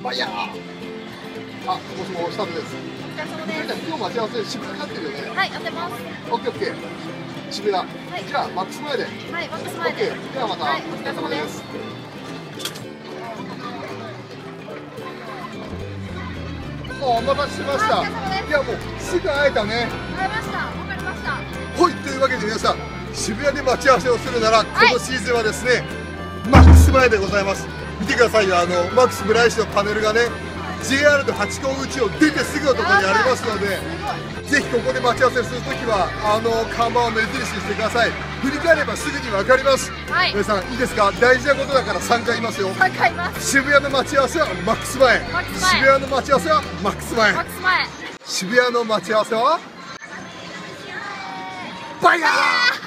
ファイヤー。あ、もしもスタートです。 お疲れ様です。 今日待ち合わせ渋谷になってるよね。 はい、やってます。 オッケーオッケー。渋谷。 はい。 じゃあマックス前で。 はい、マックスオッケ前で。 ー。ではまた。 はい、お疲れ様です。 お待たせしました。 はい、お疲れ様です。 いやもうすぐ会えたね。 わかりました。わかりました。 はい、というわけで皆さん、渋谷で待ち合わせをするなら、 はいこのシーズンはですね、マックス前でございます。見てくださいよ、マックス村井市のパネルがね、JR のハチ公口を出てすぐのところにありますので、ぜひここで待ち合わせするときは、看板を目印にしてください。振り返ればすぐに分かります。 はい。 皆さん、いいですか？大事なことだから3回言いますよ。 3回います。 渋谷の待ち合わせはマックス前。 マックス前。 渋谷の待ち合わせはマックス前。 マックス前。 渋谷の待ち合わせはバイヤー。